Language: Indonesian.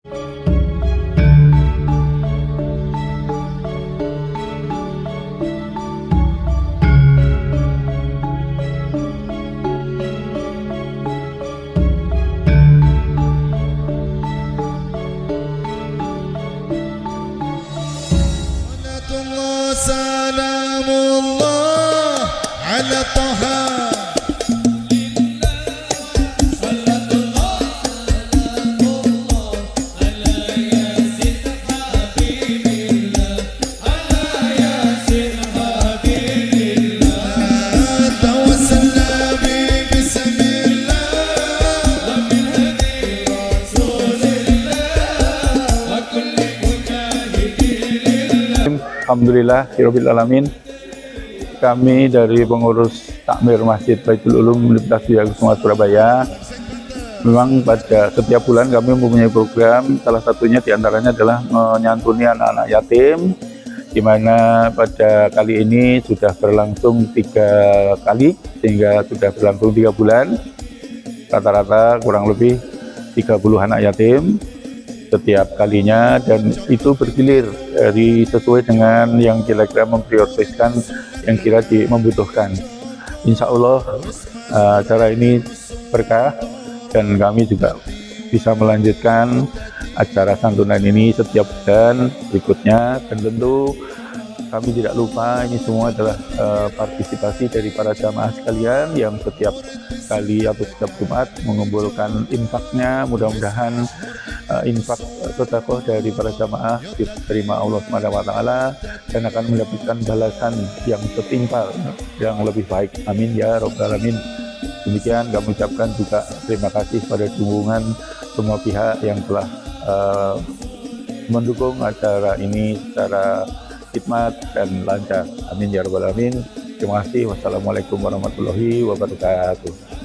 Salamullah ala Taha. Alhamdulillah, Rabbil Alamin. Kami dari pengurus takmir Masjid Baitul Ulum Universitas Widyasukma Surabaya, memang pada setiap bulan kami mempunyai program, salah satunya diantaranya adalah menyantuni anak-anak yatim, di mana pada kali ini sudah berlangsung 3 kali, sehingga sudah berlangsung 3 bulan, rata-rata kurang lebih 30 anak yatim setiap kalinya, dan itu bergilir dari sesuai dengan yang kira-kira memprioritaskan yang kira membutuhkan. Insya Allah acara ini berkah dan kami juga bisa melanjutkan acara santunan ini setiap bulan berikutnya, dan tentu kami tidak lupa ini semua adalah partisipasi dari para jamaah sekalian yang setiap kali atau setiap Jumat mengumpulkan infaknya. Mudah-mudahan infak sedekah dari para jamaah diterima Allah SWT dan akan mendapatkan balasan yang setimpal, yang lebih baik. Amin ya Rabbal Alamin. Demikian kami ucapkan juga terima kasih pada dukungan semua pihak yang telah mendukung acara ini secara khidmat dan lancar. Amin ya Rabbal Alamin. Terima kasih. Wassalamualaikum warahmatullahi wabarakatuh.